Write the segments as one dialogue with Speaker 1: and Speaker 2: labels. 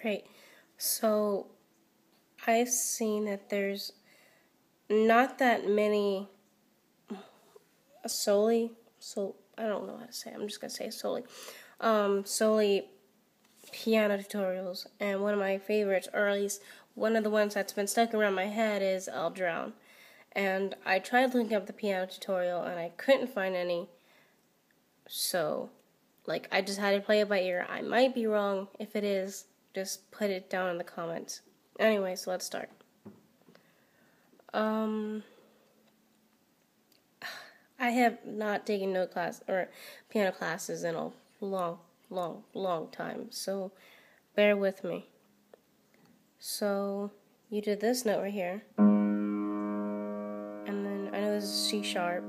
Speaker 1: Alright, so I've seen that there's not that many Soley, I don't know how to say it. I'm just gonna say Soley. Soley piano tutorials, and one of my favorites, or at least one of the ones that's been stuck around my head, is I'll Drown. And I tried looking up the piano tutorial and I couldn't find any. So, I just had to play it by ear. I might be wrong. If it is, just put it down in the comments. Anyway, so let's start. I have not taken note class or piano classes in a long time, so bear with me. So you did this note right here, and then I know this is C sharp,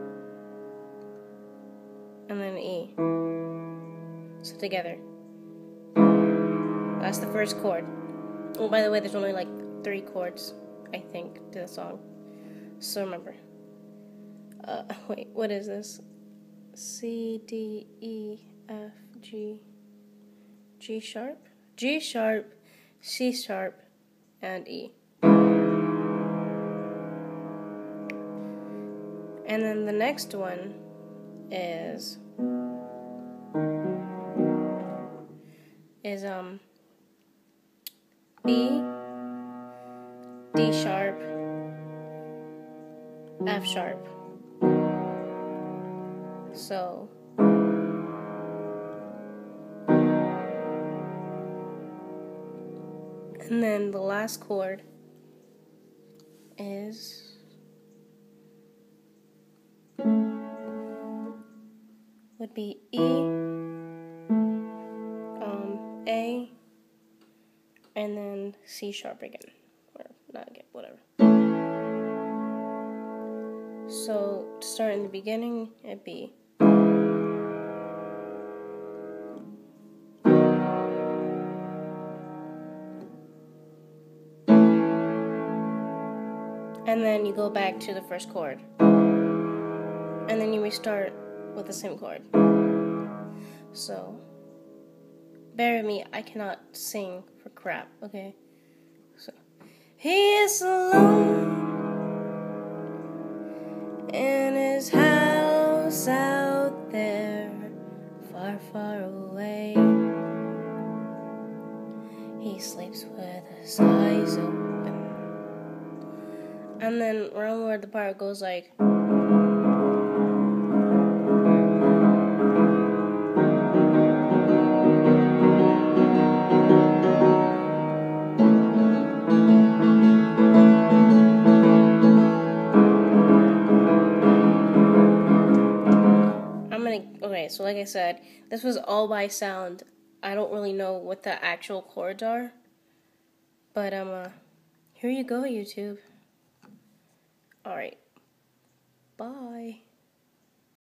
Speaker 1: and then E. So together, that's the first chord. Oh, by the way, there's only 3 chords, I think, to the song. So remember. Wait, what is this? C, D, E, F, G, G sharp, C sharp, and E. And then the next one is B, D sharp, F sharp. So and then the last chord would be E, A, and then C sharp again, or not again, whatever. So to start in the beginning, it'd be and then you go back to the first chord, and then you restart with the same chord. So bear with me, I cannot sing for crap, okay? So he is alone in his house out there, far, far away. He sleeps with his eyes open. And then around where the part goes like, okay, so like I said, this was all by sound. I don't really know what the actual chords are. But, here you go, YouTube. Alright. Bye.